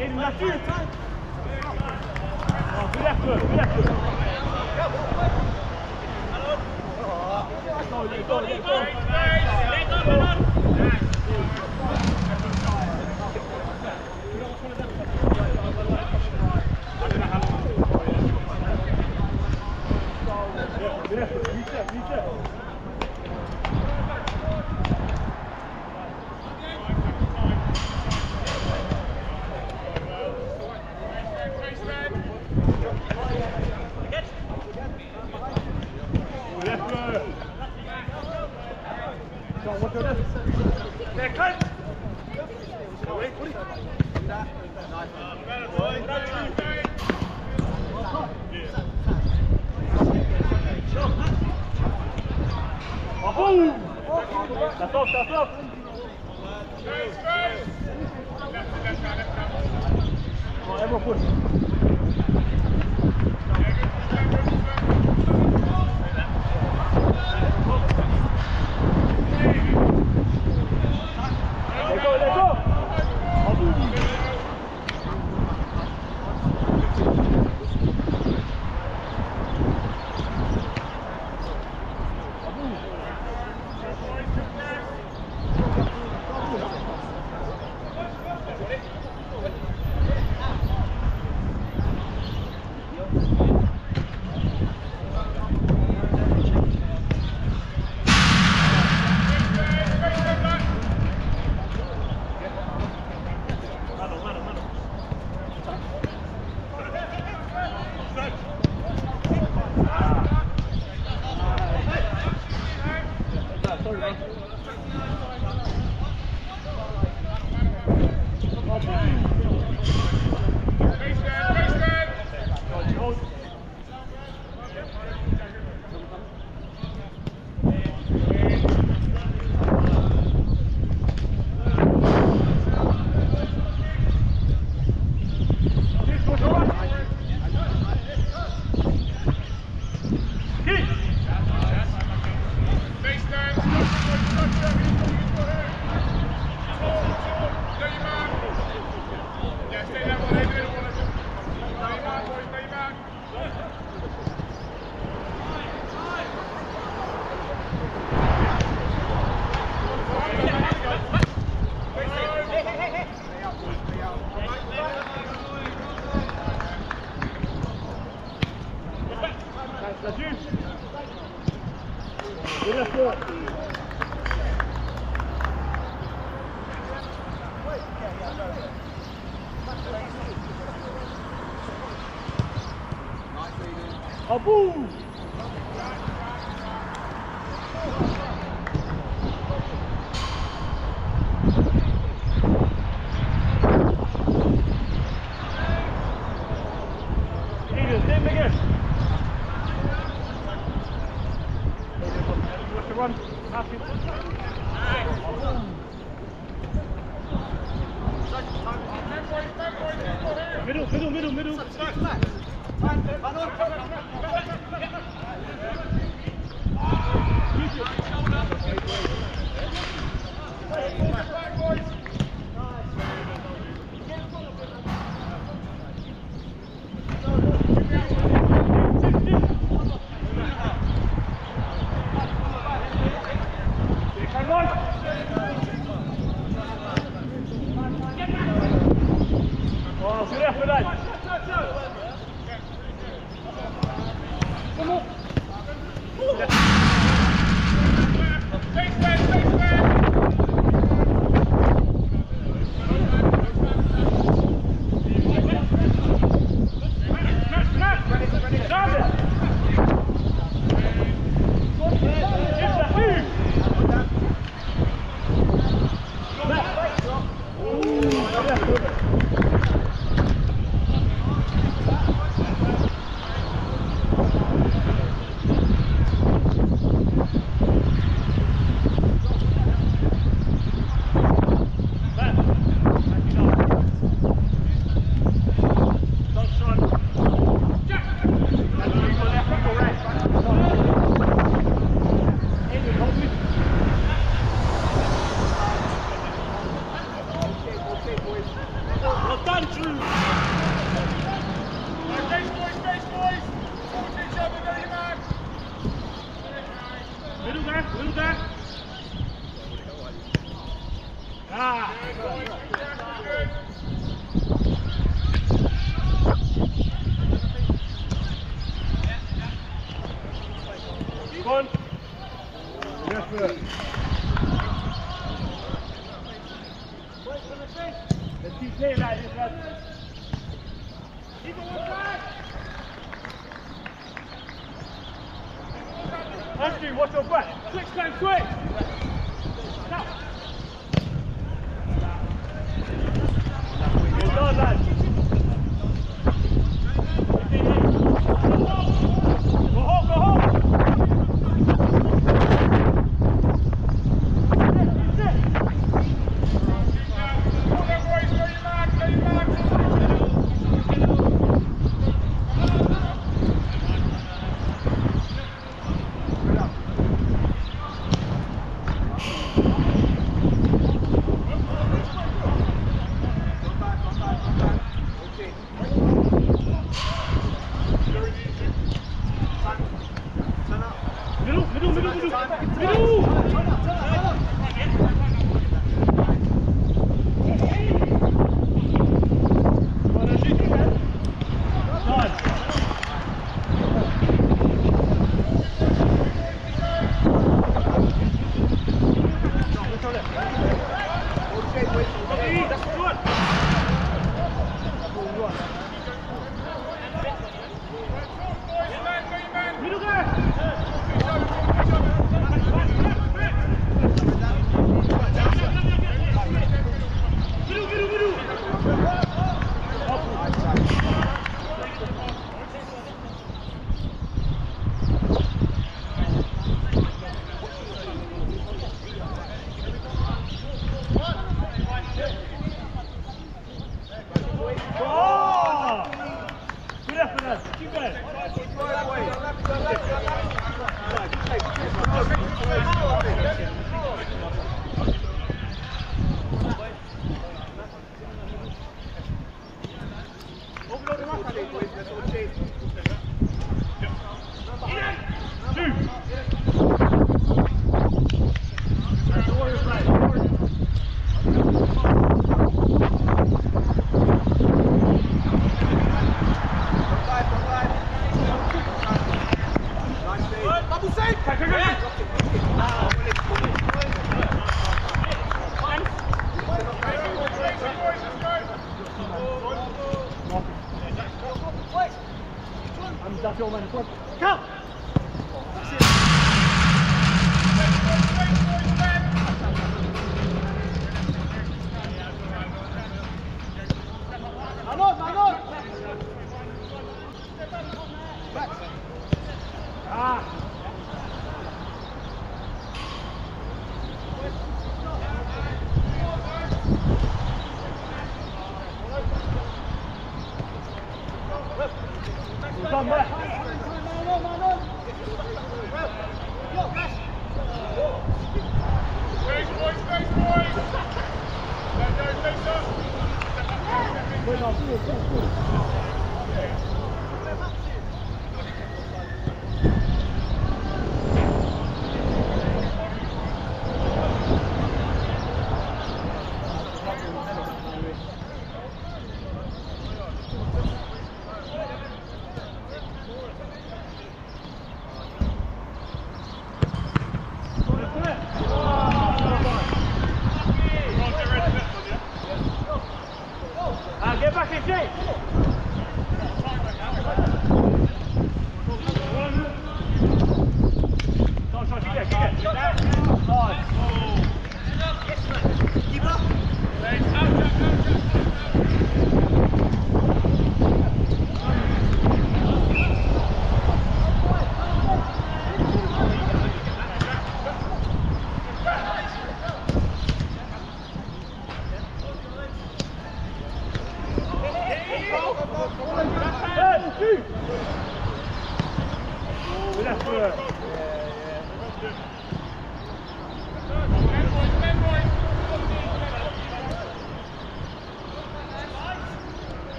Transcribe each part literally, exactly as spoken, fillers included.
That's off, that's off. Come on, everyone push. Let go, let go. Abu! Eden, same again. Run, happy. Middle, middle, middle, middle. Oh, good effort, lad. Come on. One, two. Face boys, face boys. Towards each other, go your man. Middle there, middle there. Ah. Good boys, good. Keep on. Yes, sir. Let's keep playing like this, lads. Keep it one side. Andrew, watch your back. Switch time, switch. Now. Good done, lads. Go home, go home.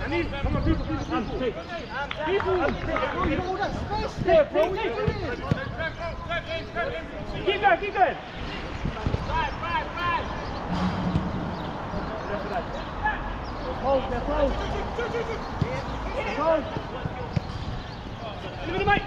I need, come on, people, people, people. People, all that space there, bro. What are you doing? Keep going, keep going. Five, five, five. They're close, they're close. They're close. Give me the mic.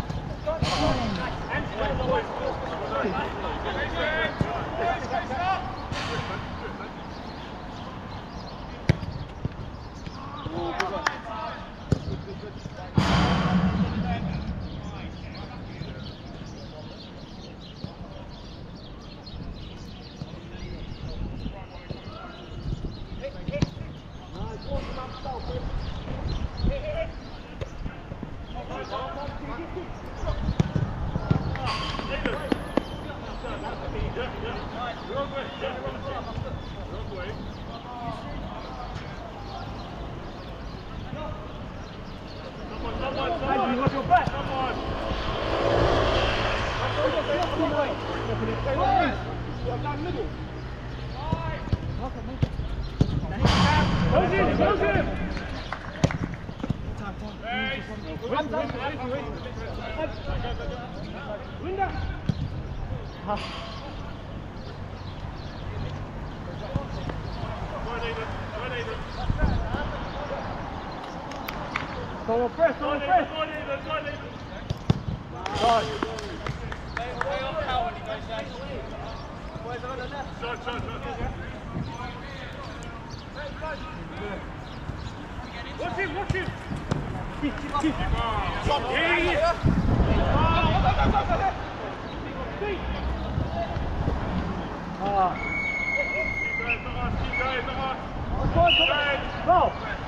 Go on, press, go on, press. Right. Watch him, watch him. Here he is. Ah. Keep going, not us, keep going, not us. Come on, come on. Go.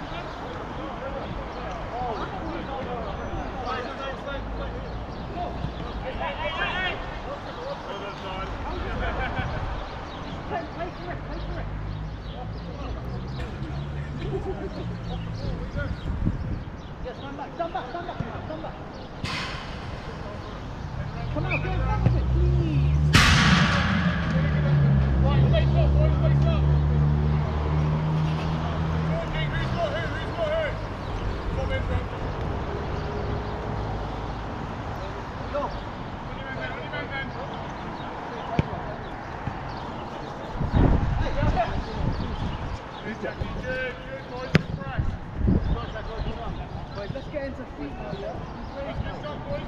Yes, stand back, stand back, stand back, stand back. Come on, go back with it, please. Right, face up, boys, face up. Talking, who's got who, who's got who? Come in, bro. Go. On your man then, on your man then. Hey, yeah, yeah. Good, Jackie, good, good, boys, good press. Wait, let's get into feet now, yeah? Let's get some, boys.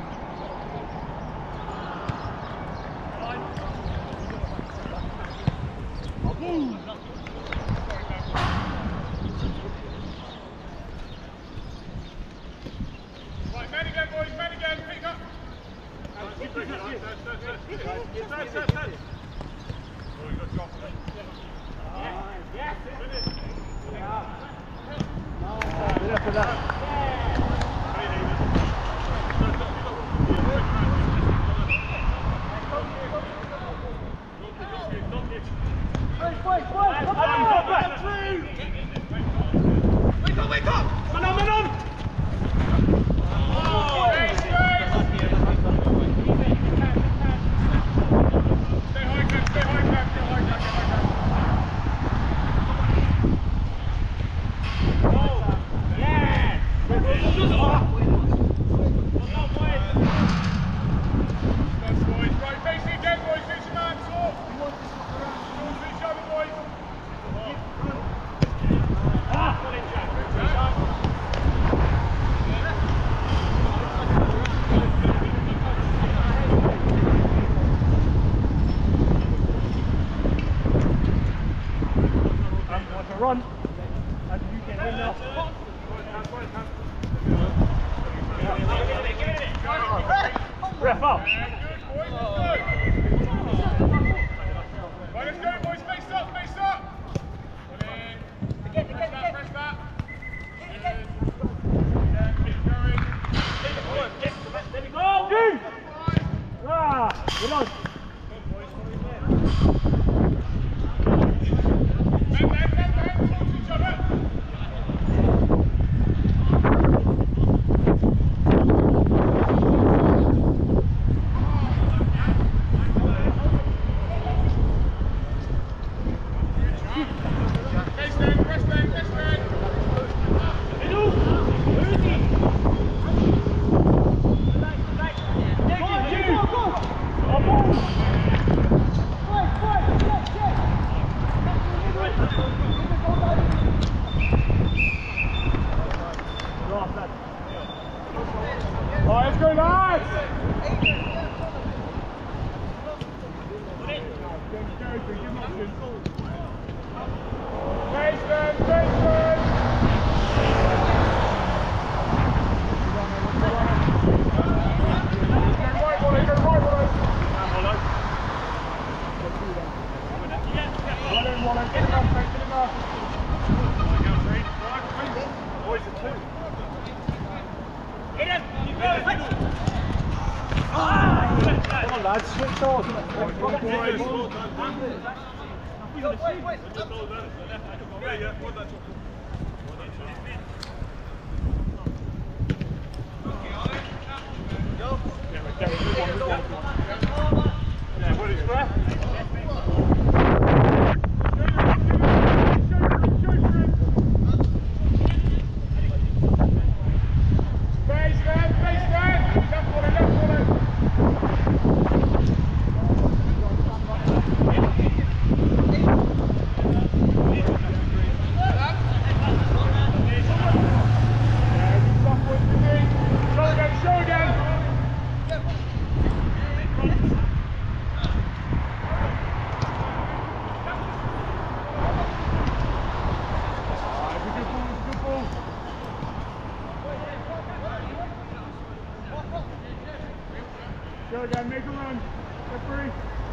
Right, men again, boys, men again, pick up. Oh, you got dropped. Yes. Finish. Enough of that. Wait, wait, wait, come on! Wake up, wake up! Man on, man on! Oh, hey, stay high, Clem, stay high, Clem, stay high, Clem, stay high, Clem. Oh, yes! That's boys. Right, face it again, boys. Finish your man, talk. Talk to each other, boys. Ah! I'm going to run. And you can win now. Ref up. Yeah, good, boys. Let's go. Right, let's go, boys. Face up, face up. Come in. Press that, press that. Yeah, keep going. There we go. Dude. Ah, good on. Men, men, men, men. Talk to each other. Face them, press them, press them. Let's go, lads! Baseman, baseman! Go right, Wally, go right, Wally! Well in, Wally, get him off, mate, get him off! Boys are two. Hit him! Keep going! Come on, lads, switch on! Go again, make a run. Get free.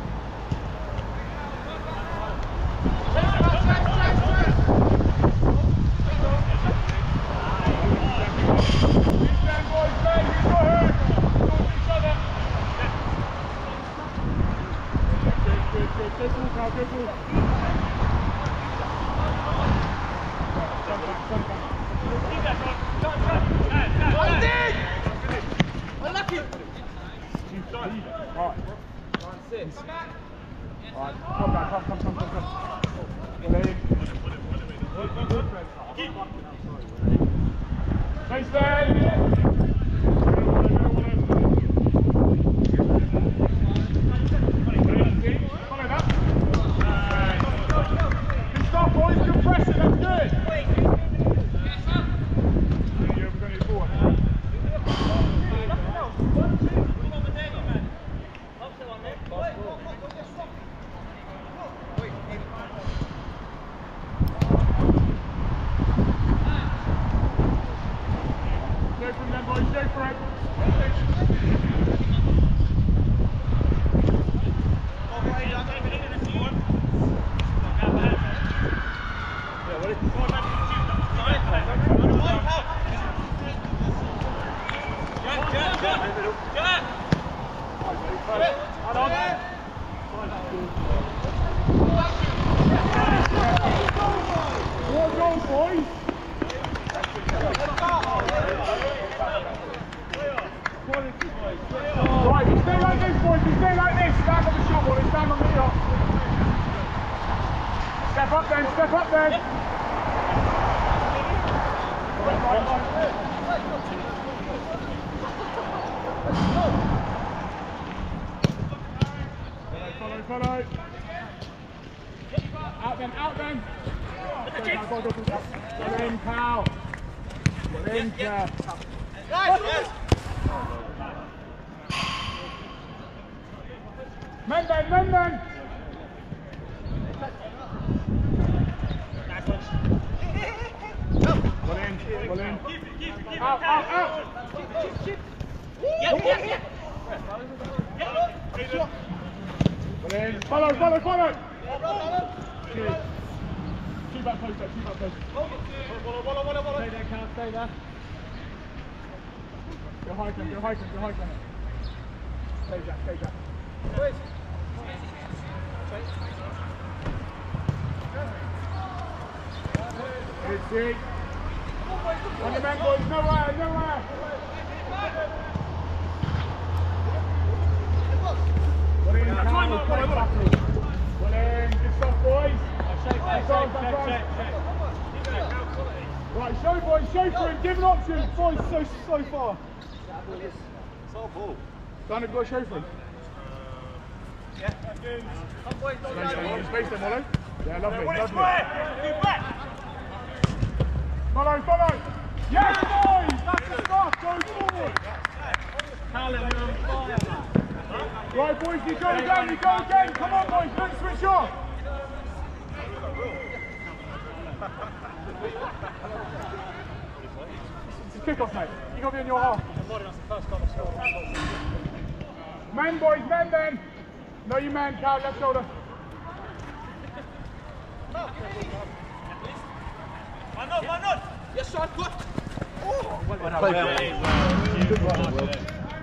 Stand, boys, stand. He's got hurt. Towards each other. Good, good, good. Good ball, Carl. Good ball. Jump back, jump back. Keep that, Ron. Jump, jump. Hold it! Unlucky. Alright. Alright, come back, come, come, come, come, come. Well, in. Nice man! Follow that. Good stop, boys, good pressure, that's good. Yeah, we're going to get forward. Go from them, boys, go for it. One goal, boys. Right, you stay like this, boys. You stay like this. Stand on the shot, boys. Stand on the shot. Step up then. Step up then. Right, right, right. Follow, follow. Out then, out then. Go in, pal. Go in, pal. Men then, men then. Go in, go in. Out, out, out. Yep, yep, yep. Go in. Follow, follow, follow. Good. Keep that close, keep that close. Stay there, Cal, stay there. Go high, go high, go high. Stay, Jack, stay, Jack. Good, see. On your man, boys, nowhere, nowhere. Well in, Cal, play battle. Well in, good stuff, boys. Shake, shake, shake, shake, shake. Right, show boys, show for him, give an option. Boys, so, so far. So ball. Done it, go show for him. Yeah. Come boys, go Space them, Molly, space them, Molly. Yeah, lovely, lovely. Keep back! Follow, follow! Yes, boys! That's the stuff, go forward! Callum, you're on fire, man. Right, boys, you go again, you go again! Come on, boys, don't switch off! It's a kick-off, mate. You got to be in your half. Men, boys, men, men! No, you man, Cal, left shoulder. Man up, man up! Yes, shot, good. Oh, well, well, Play well, well. well. Good one, Will.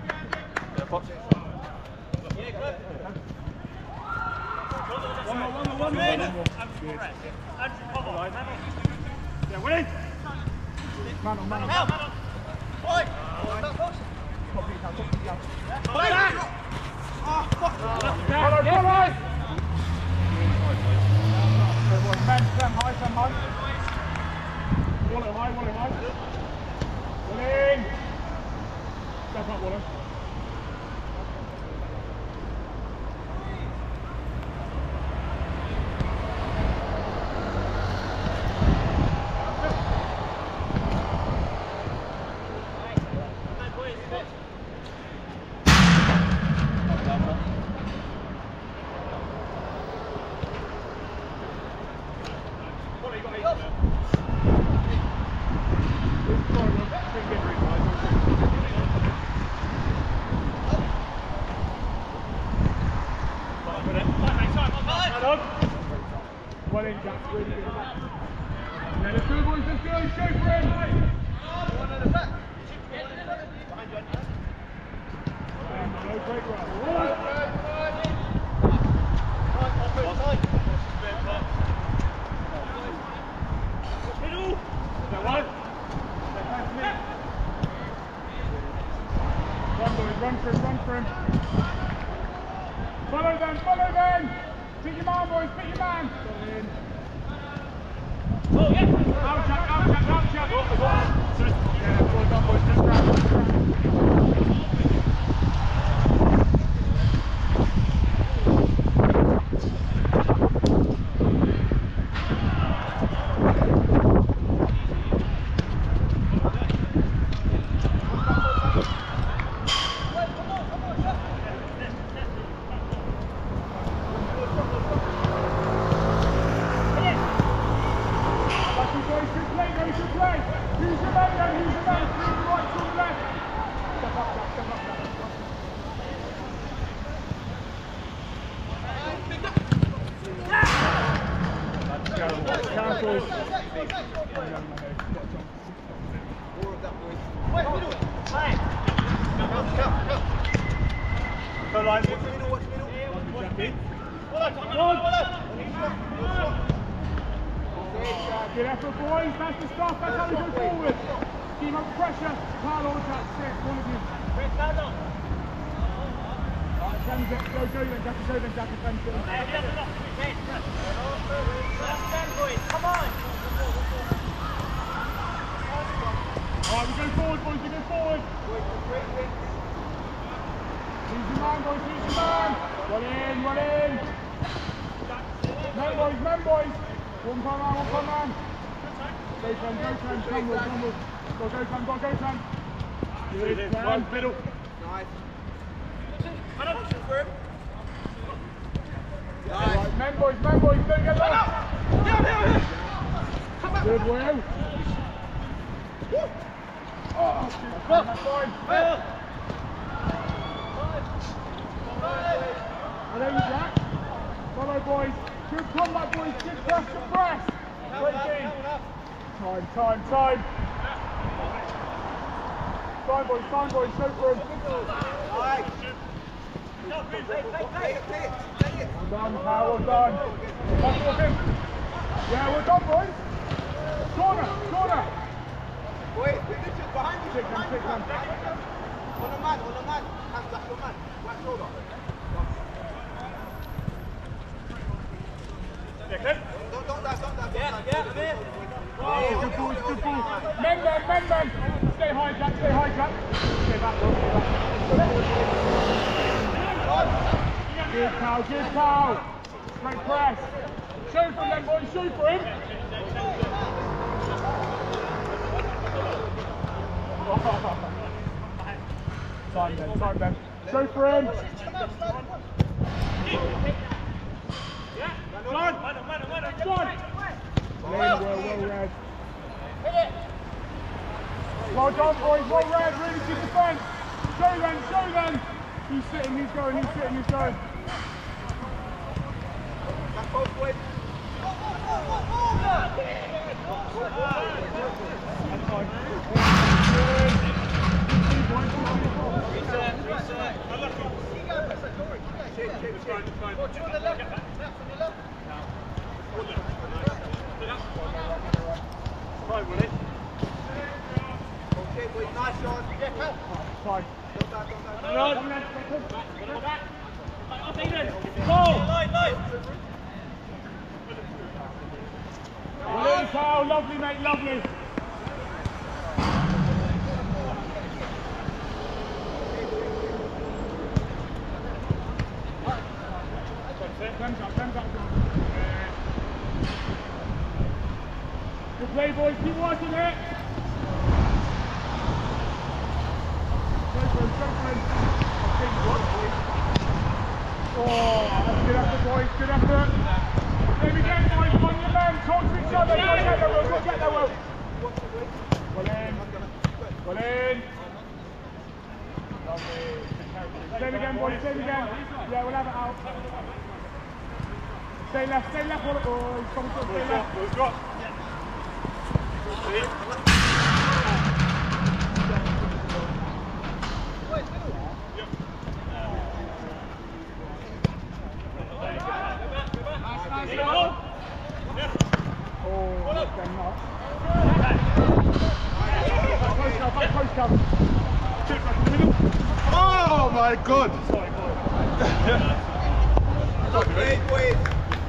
One more, one more, one more. Yeah, win it! Man on, man on. Help! Boy! Play that! Oh, fuck! Follow, follow! Men, them high, them high. Waller high, Waller high. Willing! Step up, Waller. Well in, Jack, really good. Yeah, let's go, boys, let's go, show for him! One at the back. No, great run. Middle! That one? Run, boys, run for him, run for him. Follow them, follow them! Pick your man, boys, pick your man! Oh, yeah! Out, Jack, out, Jack, out, Jack! Yeah, well done, boys, just grab, just grab. Go line. Good effort, boys. That's the stuff. That's how we go forward. Keep up the pressure. Carl or Jack, six, one of you. Alright, Ken's it. Go, go then, Jack. Go then, Jack. Defend it. Come on! Alright, we go forward, boys. We go forward. Use your man, boys. Use your man. Well in, well in. Men, boys. Men, boys. One per man, one per man. Go, Clem. Go, Clem. Come, Will. Come, Will. Go, go, Clem. Go, go, Clem. Good, Clem. Middle. Nice. Alright, men, boys. Men, boys. Don't get lost. Good, Will. Oh, shoot. That's fine. Hello, Jack. Follow, boys. Good combat, boys. Good press to press. Great team. Time, time, time. Time, boys. Time, boys. Show for him. Nice. Well done, pal. Well done. Back off him. Yeah, well done, boys. Corner, corner. Wait, Richard, behind you. Kick him, kick him. On the man, on the man. Hands up your man. Right shoulder. Yeah, Clint. Don't, don't dive, don't dive. Yeah, yeah, I'm here. Oh, good ball, good ball. Men, men, men, men. Stay high, Jack, stay high, Jack. Stay back, Will, stay back. Good cow, good cow. Great press. Shoot for them, boys, shoot for him. Time then, time then. Shoot for him. John! John! Well, well, well read. Well done, boys, well read, really good defence. Show them, show them. He's sitting, he's going, he's sitting, he's going. Back both ways. That's fine. Reset, reset. Shape, shape, shape. Watch on the left. Left on your left. Right, Willie. Okay, boys, nice shot. Yeah, come. Fine. Don't back, don't back. Run. Go back. Up, Eden. Go. Line, line. Willie, foul. Lovely, mate, lovely. Thumbs up, thumbs up, John. Good play, boys, keep watching it. Go for him, go for him. Oh, good effort, boys, good effort. Play again, boys, on your men, talk to each other. Go get there, Will, go get there, Will. Well in, well in. Lovely. Play again, boys, play again. Yeah, we'll have it out. Stay left, stay left, boys. Come on, stay left. We've got. Oh my God! Wait, wait.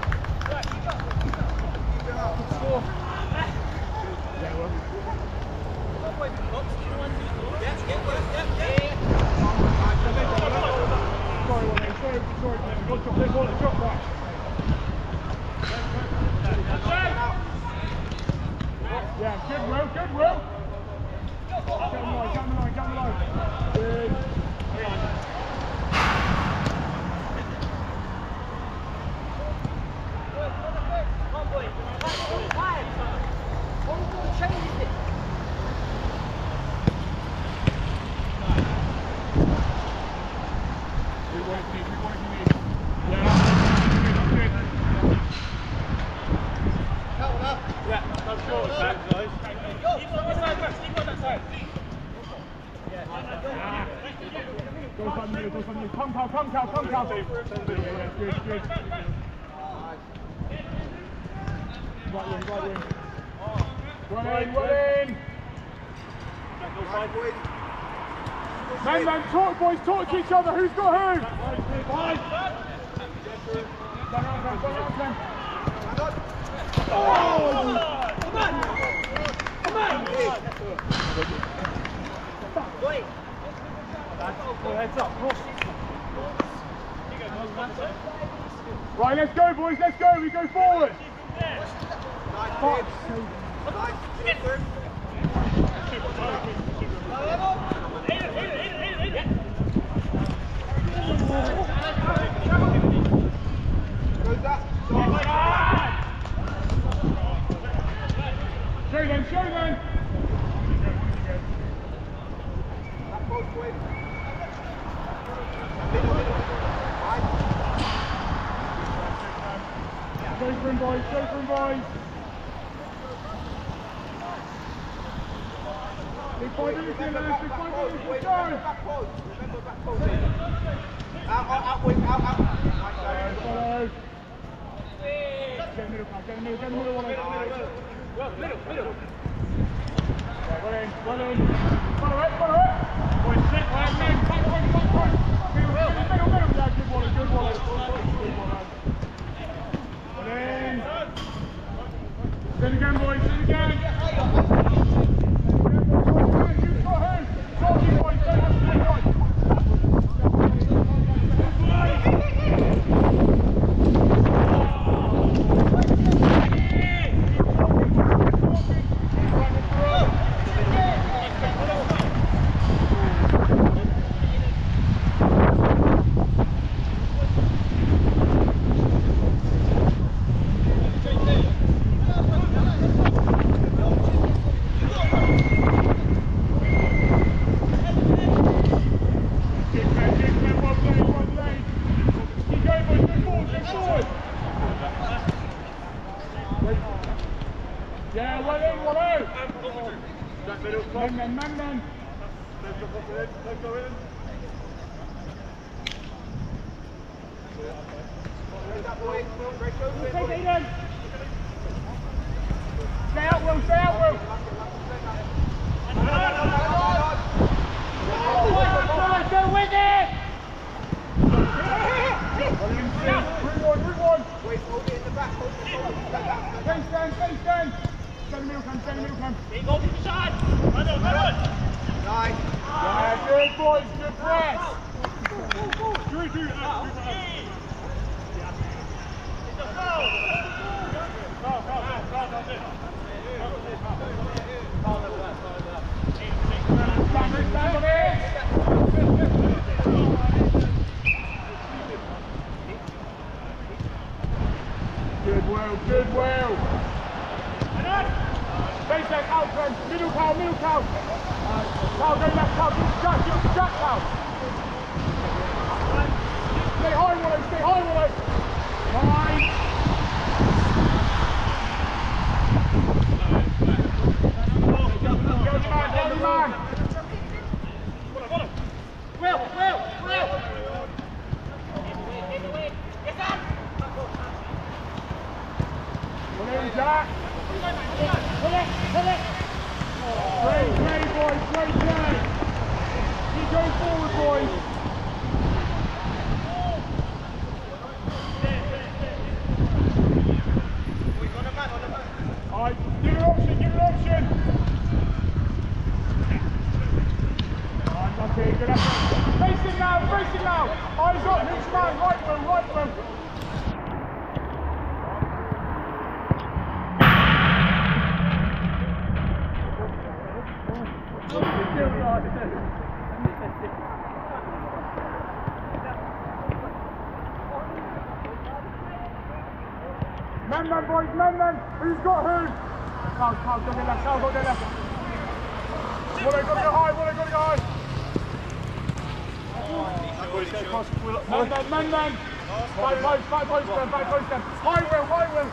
Yeah, good row, good row. Get the line, get the line, get the line. Good. Come, come, come, come, come, come. Yeah, yeah, good, good. Right wing, right wing. Run in, run in. Man, man, talk, boys, talk to each other. Who's got who? Five. Come on, come on, come on. Oh! Come on! Come on! Wait. Oh, heads up, cross. Right, let's go, boys, let's go, we go forward. Nice, Fox. Nice. Show them, show them. Go for him, boys, go for him, boys. Big five minutes in, lads, big five minutes, let's go. Back post, remember back post. Out, out, out, wing, out, out. Follow. Get in the middle, get in the middle, get in the middle, one. Middle, middle, middle. Yeah, well in, well in. Follow it, follow it. Boys, sit, right, man, back point, back point. Middle, middle, middle, middle. Yeah, good one, good one. Good one, man. In. Stay Sit again, boys, sit again. You've got him. Talking, boys, don't have to do it. Yeah, well in, well in. Men, men, men, men. Let's go in, let's go in. Take Aiden. Stay out, Will, stay out, Will. Go with it! Bring one, bring one. Wait, hold it in the back, hold it in the back. Face down, face down. Stand the middle cam, stand the middle cam. Keep on the side. Run on, run on. Nice. Yeah, good boys, good press. Three, two, two. It's a foul. Foul, foul, foul, foul, that's it. Foul over that, foul over that. Stand, stand on it. Good well, good well. Face that out, friend. Middle cow, middle cow. Cow, go left cow. Give it jack, give it jack cow. Stay high, Willow, stay high, Willow. Nine. Go the man, go the man. Will, Will, Will! Come in, Jack. Pull it, pull it. Great play, boys, great play. Keep going forward, boys. Alright, give it an option, give it an option. Alright, lucky, good effort. Face it now, face it now. Eyes up, who's man, right one, right one. Men, men, boys, men, men. Who's got who? Carl, Carl, go get left, Carl, go get left. Willow, go get high, Willow, go get high. Men, men, men, men. Five posts, five posts, then, five posts, then. High Will, high Will.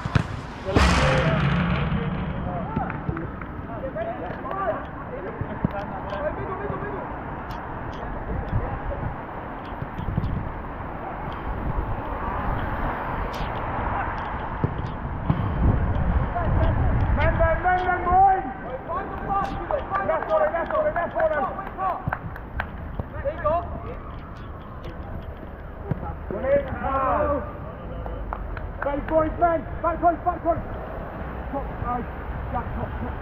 Back points, men! Back points, back points! Top, uh, Jack, top, top.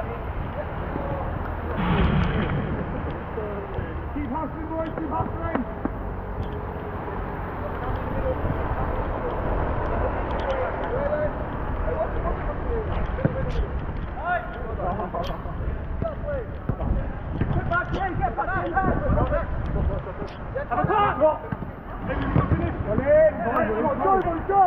Keep hustling, boys, keep hustling! Get back in, get back in! Have a pass! Well in! Go, go, go, go!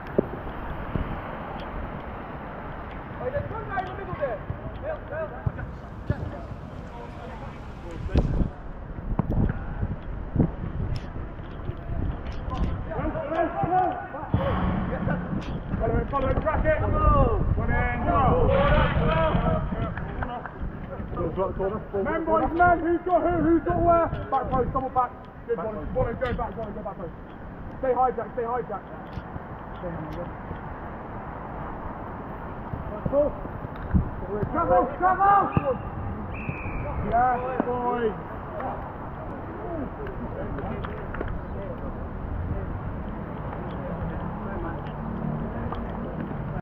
There's one guy in the middle there. Bill, Bill. Follow it, follow it, track it. One in, go. Men, boys, men, who's got who? Who's got where? Back post, double back. Good one. Wallet, go back, Wallet, go back post. Stay high, Jack, stay high, Jack. Travel, travel! Yeah, boy.